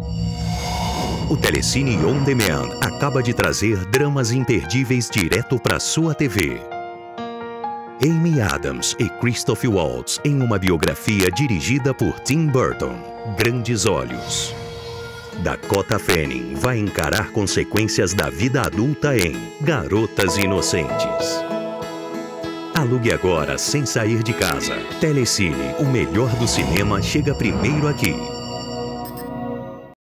O Telecine On Demand acaba de trazer dramas imperdíveis direto para sua TV. Amy Adams e Christoph Waltz em uma biografia dirigida por Tim Burton, Grandes Olhos. Dakota Fanning vai encarar consequências da vida adulta em Garotas Inocentes. Alugue agora sem sair de casa. Telecine, o melhor do cinema chega primeiro aqui.